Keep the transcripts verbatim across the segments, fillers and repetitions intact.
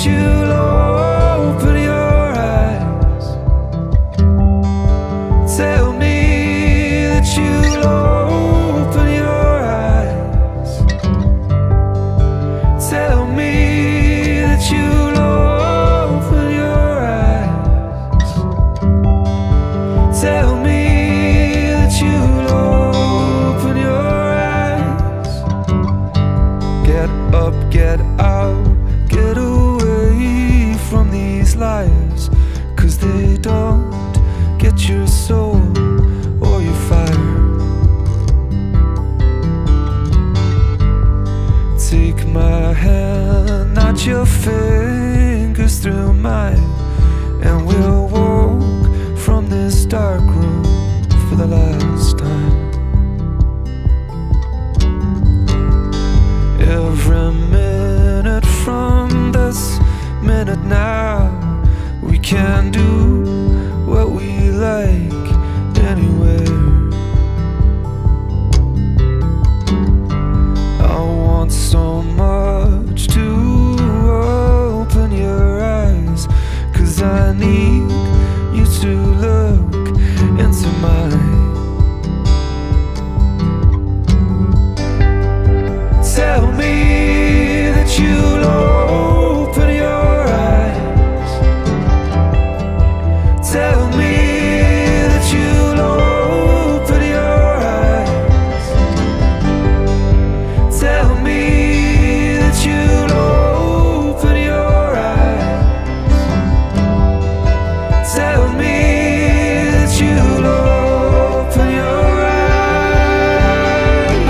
that you'll open your eyes. Tell me that you'll open your eyes. Tell me that you'll open your eyes. Tell me that you'll open your eyes. Get up, get out, get away from these liars, 'cause they don't get your soul or your fire. Take my hand, not your fingers through mine, and we'll walk from this dark room for the last time. Every minute from this minute now, we can do what we like anywhere. I want so much to open your eyes, 'cause I need you to look into mine. Tell me that you'll open your eyes. Tell me that you'll open your eyes. Tell me that you'll open your eyes. Tell me that you'll open your eyes.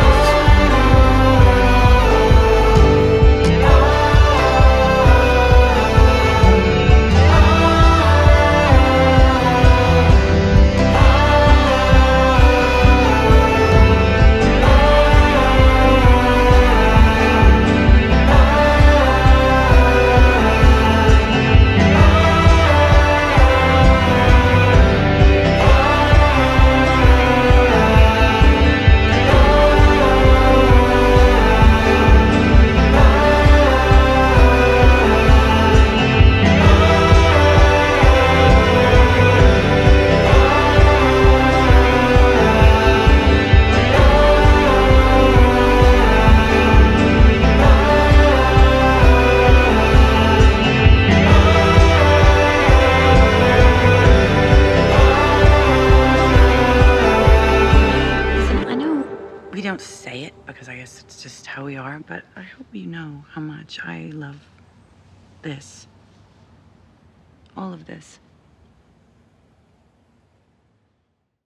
We don't say it because I guess it's just how we are, but I hope you know how much I love this. All of this.